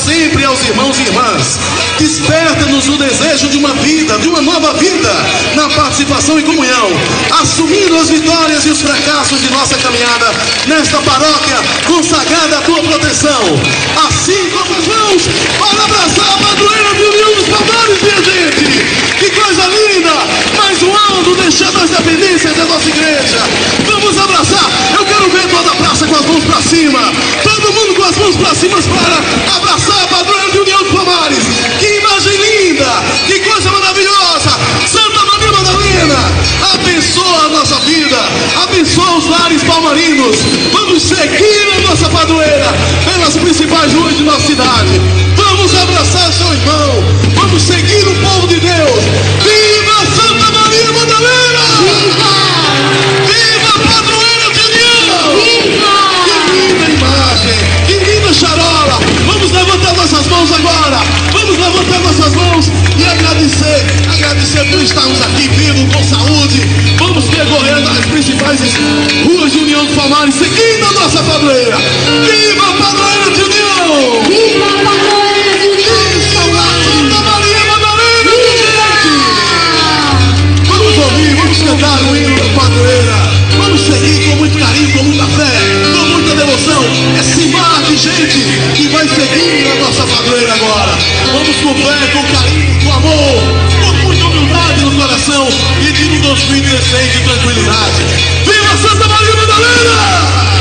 sempre aos irmãos e irmãs. Desperta-nos o desejo de uma vida, de uma nova vida, na participação e comunhão, assumindo as vitórias e os fracassos de nossa caminhada nesta paróquia consagrada à tua proteção. Assim como as mãos para abraçar a padroeira de União dos Palmares, minha gente. Que coisa linda! Mais um ano deixando as dependências da nossa igreja. Vamos abraçar. Eu quero ver toda a praça com as mãos para cima. Todo mundo com as mãos para cima para abraçar a padroeira de União dos Palmares. Que imagem linda! Que coisa maravilhosa! Santa Maria Madalena, abençoa a nossa vida, abençoa os lares palmarinos. Vamos seguir a nossa padroeira pelas principais ruas de nossa cidade. Vamos abraçar seu irmão. Vamos seguir o povo de Deus. Viva Santa Maria Madalena! Viva! Viva a padroeira de União! Viva! Que linda imagem! Que linda charola! Vamos levantar nossas mãos agora! Vamos levantar nossas mãos e agradecer por estarmos aqui vivos, com saúde. Vamos percorrendo as principais ruas de União dos Palmares, seguindo a nossa padroeira. Viva a padroeira de União! Viva a padroeira de União! Santa Maria Madalena! Vamos ouvir, vamos cantar o hino da padroeira. Vamos seguir com muito carinho, com muita fé, com muita devoção. Esse mar de gente que vai seguir a nossa padroeira agora. Vamos com fé, com carinho, com amor, com muita humildade no coração e de um 2016 de tranquilidade. Viva Santa Maria Madalena!